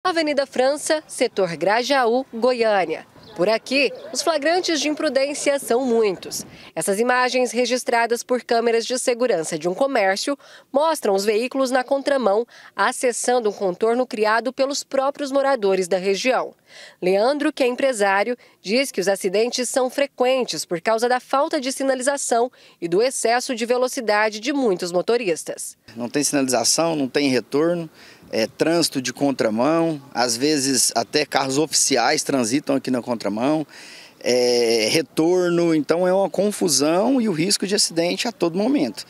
Avenida França, setor Grajaú, Goiânia. Por aqui, os flagrantes de imprudência são muitos. Essas imagens, registradas por câmeras de segurança de um comércio, mostram os veículos na contramão, acessando um contorno criado pelos próprios moradores da região. Leandro, que é empresário, diz que os acidentes são frequentes por causa da falta de sinalização e do excesso de velocidade de muitos motoristas. Não tem sinalização, não tem retorno. Trânsito de contramão, às vezes até carros oficiais transitam aqui na contramão, retorno, então é uma confusão e o risco de acidente a todo momento.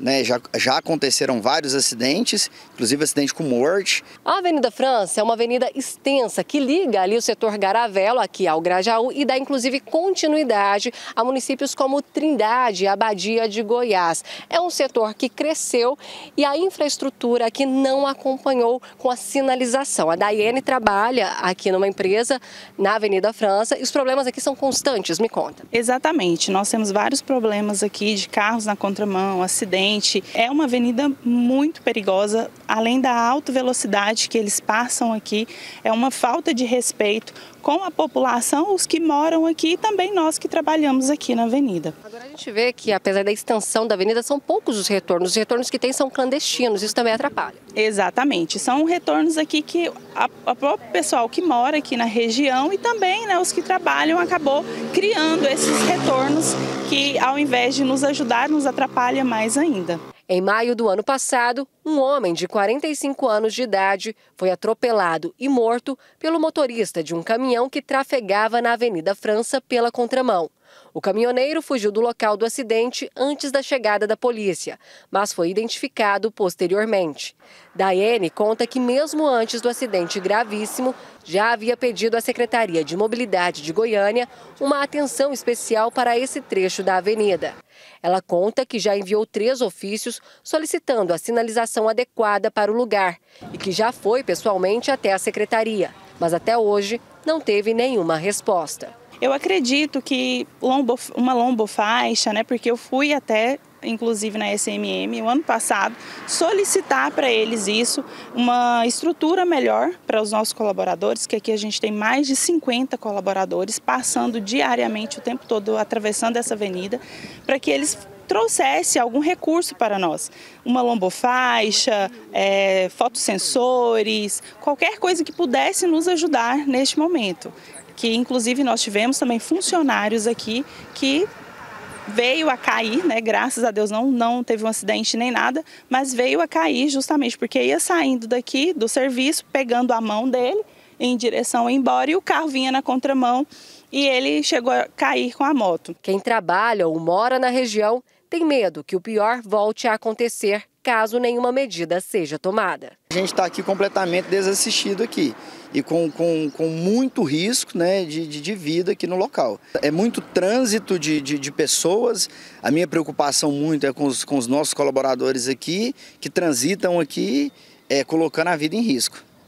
Já aconteceram vários acidentes, inclusive acidente com morte. A Avenida França é uma avenida extensa que liga ali o setor Garavelo, aqui ao Grajaú, e dá inclusive continuidade a municípios como Trindade e Abadia de Goiás. É um setor que cresceu e a infraestrutura aqui não acompanhou com a sinalização. A Daiane trabalha aqui numa empresa na Avenida França e os problemas aqui são constantes, me conta. Exatamente, nós temos vários problemas aqui de carros na contramão, acidentes. É uma avenida muito perigosa, além da alta velocidade que eles passam aqui, é uma falta de respeito com a população, os que moram aqui e também nós que trabalhamos aqui na avenida. Agora a gente vê que, apesar da extensão da avenida, são poucos os retornos que tem são clandestinos, isso também atrapalha. Exatamente, são retornos aqui que o próprio pessoal que mora aqui na região e também os que trabalham acabou criando esses retornos que, ao invés de nos ajudar, nos atrapalha mais ainda. Em maio do ano passado, um homem de 45 anos de idade foi atropelado e morto pelo motorista de um caminhão que trafegava na Avenida França pela contramão. O caminhoneiro fugiu do local do acidente antes da chegada da polícia, mas foi identificado posteriormente. Daiane conta que mesmo antes do acidente gravíssimo, já havia pedido à Secretaria de Mobilidade de Goiânia uma atenção especial para esse trecho da avenida. Ela conta que já enviou 3 ofícios solicitando a sinalização adequada para o lugar e que já foi pessoalmente até a Secretaria, mas até hoje não teve nenhuma resposta. Eu acredito que uma lombofaixa, porque eu fui até, inclusive na SMM, o ano passado, solicitar para eles isso, uma estrutura melhor para os nossos colaboradores, que aqui a gente tem mais de 50 colaboradores passando diariamente o tempo todo atravessando essa avenida, para que eles trouxesse algum recurso para nós, uma lombofaixa, fotossensores, qualquer coisa que pudesse nos ajudar neste momento. Que inclusive nós tivemos também funcionários aqui que veio a cair, graças a Deus não teve um acidente nem nada, mas veio a cair justamente porque ia saindo daqui do serviço, pegando a mão dele em direção a ir embora e o carro vinha na contramão e ele chegou a cair com a moto. Quem trabalha ou mora na região tem medo que o pior volte a acontecer caso nenhuma medida seja tomada. A gente está aqui completamente desassistido aqui e com muito risco de vida aqui no local. É muito trânsito de pessoas, a minha preocupação muito é com os nossos colaboradores aqui, que transitam aqui colocando a vida em risco.